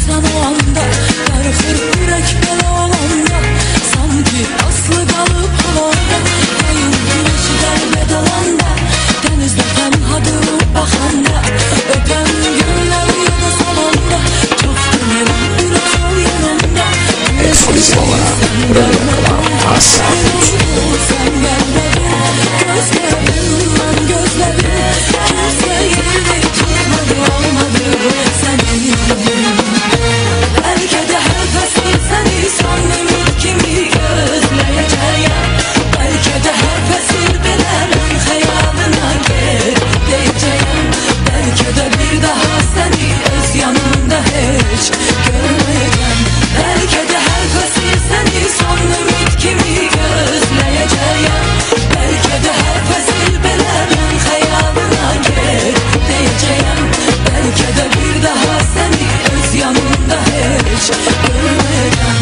düşürsən o anda, darıxır ürək belə olanda, sanki aslı qalıb havada. Yayın güneşi qəlbə dalanda, dənizdə tənha durub baxanda, öpən günlər yada salanda, çox dönərəm bir sol yanında. Ekskluziv olarak Radio Klan Asafir. Sen gelmedin, gözlerim ben gözlerim, kimse yerini tutmadı olmadı senin. Belki de her fasıl seni son ümit kimi gözleyeceğim, belki de her fasıl bilerim hayalına gideceğim, belki de bir daha seni öz yanımda hiç görmeyeceğim, belki de her fasıl seni son ümit kimi gözleyeceğim, belki de her fasıl bilerim hayalına gideceğim, belki de bir daha seni öz yanımda hiç görmeyeceğim.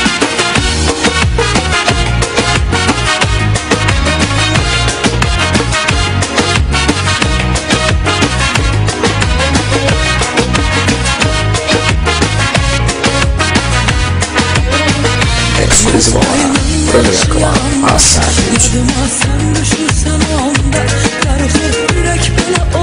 Ekskluziv olarak Radio Klan Asafir. Adıma sen düşürsen o anda, darıxır ürək belə